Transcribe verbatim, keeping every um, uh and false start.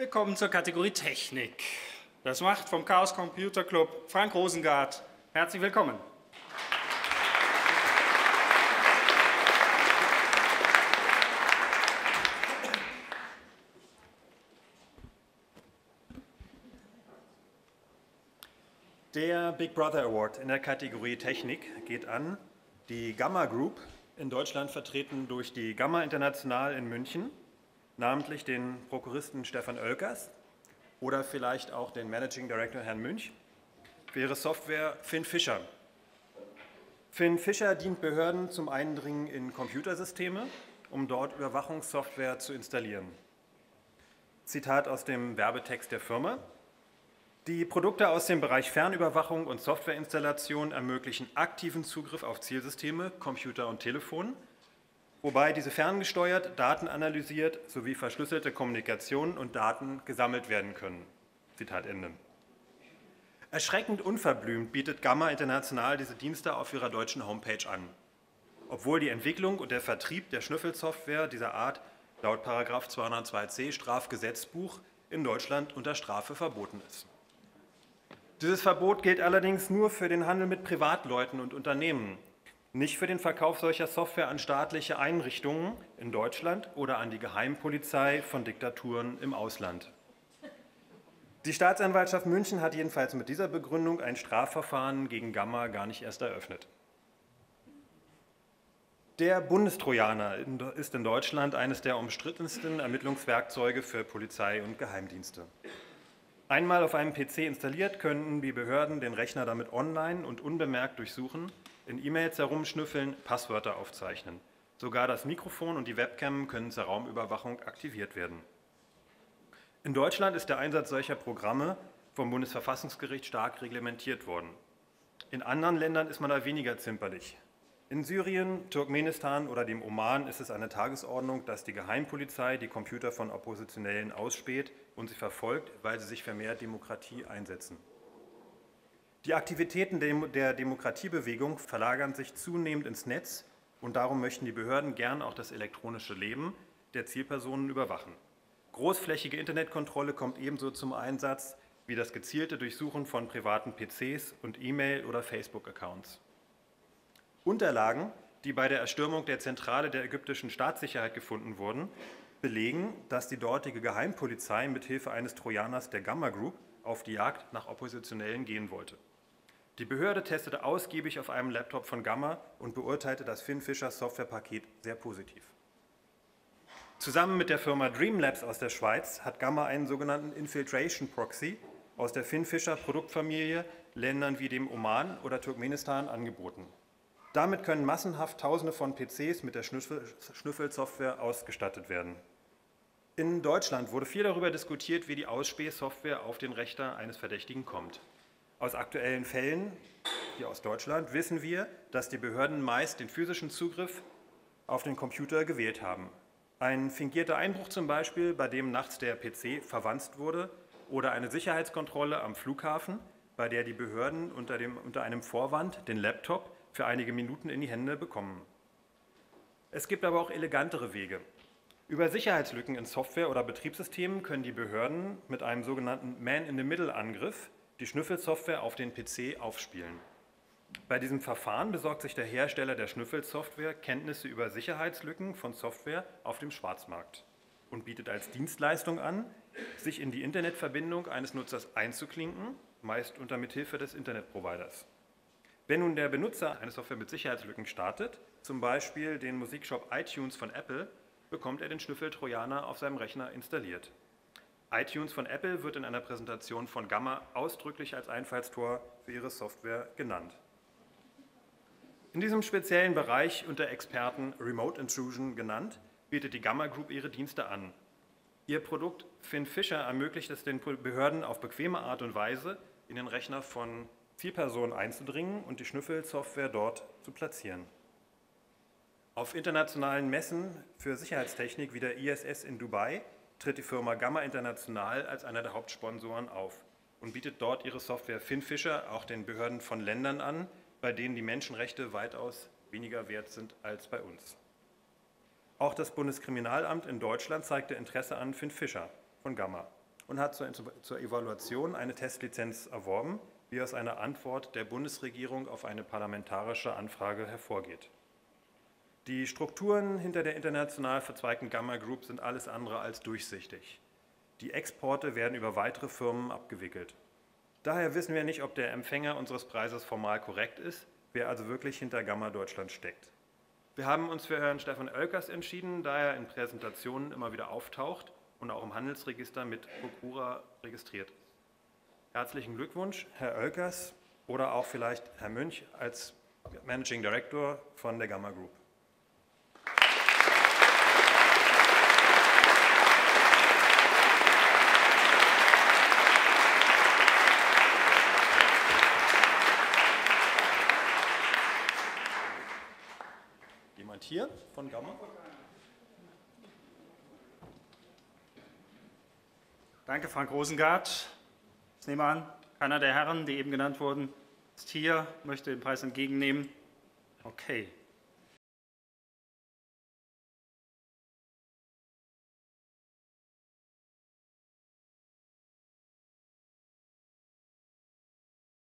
Wir kommen zur Kategorie Technik. Das macht vom Chaos Computer Club Frank Rosengart. Herzlich willkommen. Der Big Brother Award in der Kategorie Technik geht an die Gamma Group, in Deutschland vertreten durch die Gamma International in München, namentlich den Prokuristen Stefan Oelkers oder vielleicht auch den Managing Director Herrn Münch, für ihre Software FinFisher. FinFisher dient Behörden zum Eindringen in Computersysteme, um dort Überwachungssoftware zu installieren. Zitat aus dem Werbetext der Firma: Die Produkte aus dem Bereich Fernüberwachung und Softwareinstallation ermöglichen aktiven Zugriff auf Zielsysteme, Computer und Telefon, wobei diese ferngesteuert, Daten analysiert sowie verschlüsselte Kommunikation und Daten gesammelt werden können. Zitat Ende. Erschreckend unverblümt bietet Gamma International diese Dienste auf ihrer deutschen Homepage an, obwohl die Entwicklung und der Vertrieb der Schnüffelsoftware dieser Art laut Paragraph zweihundertzwei c Strafgesetzbuch in Deutschland unter Strafe verboten ist. Dieses Verbot gilt allerdings nur für den Handel mit Privatleuten und Unternehmen, nicht für den Verkauf solcher Software an staatliche Einrichtungen in Deutschland oder an die Geheimpolizei von Diktaturen im Ausland. Die Staatsanwaltschaft München hat jedenfalls mit dieser Begründung ein Strafverfahren gegen Gamma gar nicht erst eröffnet. Der Bundestrojaner ist in Deutschland eines der umstrittensten Ermittlungswerkzeuge für Polizei und Geheimdienste. Einmal auf einem P C installiert, können die Behörden den Rechner damit online und unbemerkt durchsuchen, in E-Mails herumschnüffeln, Passwörter aufzeichnen. Sogar das Mikrofon und die Webcam können zur Raumüberwachung aktiviert werden. In Deutschland ist der Einsatz solcher Programme vom Bundesverfassungsgericht stark reglementiert worden. In anderen Ländern ist man da weniger zimperlich. In Syrien, Turkmenistan oder dem Oman ist es an der Tagesordnung, dass die Geheimpolizei die Computer von Oppositionellen ausspäht und sie verfolgt, weil sie sich für mehr Demokratie einsetzen. Die Aktivitäten der Demokratiebewegung verlagern sich zunehmend ins Netz und darum möchten die Behörden gern auch das elektronische Leben der Zielpersonen überwachen. Großflächige Internetkontrolle kommt ebenso zum Einsatz wie das gezielte Durchsuchen von privaten P Cs und E-Mail- oder Facebook-Accounts. Unterlagen, die bei der Erstürmung der Zentrale der ägyptischen Staatssicherheit gefunden wurden, belegen, dass die dortige Geheimpolizei mithilfe eines Trojaners der Gamma Group auf die Jagd nach Oppositionellen gehen wollte. Die Behörde testete ausgiebig auf einem Laptop von Gamma und beurteilte das FinFisher Softwarepaket sehr positiv. Zusammen mit der Firma Dreamlabs aus der Schweiz hat Gamma einen sogenannten Infiltration Proxy aus der FinFisher Produktfamilie Ländern wie dem Oman oder Turkmenistan angeboten. Damit können massenhaft Tausende von P Cs mit der Schnüffelsoftware ausgestattet werden. In Deutschland wurde viel darüber diskutiert, wie die Ausspähsoftware auf den Rechner eines Verdächtigen kommt. Aus aktuellen Fällen, hier aus Deutschland, wissen wir, dass die Behörden meist den physischen Zugriff auf den Computer gewählt haben. Ein fingierter Einbruch zum Beispiel, bei dem nachts der P C verwanzt wurde, oder eine Sicherheitskontrolle am Flughafen, bei der die Behörden unter, dem, unter einem Vorwand den Laptop für einige Minuten in die Hände bekommen. Es gibt aber auch elegantere Wege. Über Sicherheitslücken in Software oder Betriebssystemen können die Behörden mit einem sogenannten Man-in-the-Middle-Angriff die Schnüffelsoftware auf den P C aufspielen. Bei diesem Verfahren besorgt sich der Hersteller der Schnüffelsoftware Kenntnisse über Sicherheitslücken von Software auf dem Schwarzmarkt und bietet als Dienstleistung an, sich in die Internetverbindung eines Nutzers einzuklinken, meist unter Mithilfe des Internetproviders. Wenn nun der Benutzer eine Software mit Sicherheitslücken startet, zum Beispiel den Musikshop iTunes von Apple, bekommt er den Schnüffeltrojaner auf seinem Rechner installiert. iTunes von Apple wird in einer Präsentation von Gamma ausdrücklich als Einfallstor für ihre Software genannt. In diesem speziellen Bereich unter Experten Remote Intrusion genannt, bietet die Gamma Group ihre Dienste an. Ihr Produkt FinFisher ermöglicht es den Behörden auf bequeme Art und Weise, in den Rechner von Zielpersonen einzudringen und die Schnüffelsoftware dort zu platzieren. Auf internationalen Messen für Sicherheitstechnik wie der I S S in Dubai tritt die Firma Gamma International als einer der Hauptsponsoren auf und bietet dort ihre Software FinFisher auch den Behörden von Ländern an, bei denen die Menschenrechte weitaus weniger wert sind als bei uns. Auch das Bundeskriminalamt in Deutschland zeigte Interesse an FinFisher von Gamma. und hat zur, zur Evaluation eine Testlizenz erworben, wie aus einer Antwort der Bundesregierung auf eine parlamentarische Anfrage hervorgeht. Die Strukturen hinter der international verzweigten Gamma Group sind alles andere als durchsichtig. Die Exporte werden über weitere Firmen abgewickelt. Daher wissen wir nicht, ob der Empfänger unseres Preises formal korrekt ist, wer also wirklich hinter Gamma Deutschland steckt. Wir haben uns für Herrn Stefan Oelkers entschieden, da er in Präsentationen immer wieder auftaucht und auch im Handelsregister mit Prokura registriert ist. Herzlichen Glückwunsch, Herr Oelkers, oder auch vielleicht Herr Münch als Managing Director von der Gamma Group. Jemand hier von Gamma? Danke, Frank Rosengart. Ich nehme an, keiner der Herren, die eben genannt wurden, ist hier, möchte den Preis entgegennehmen. Okay.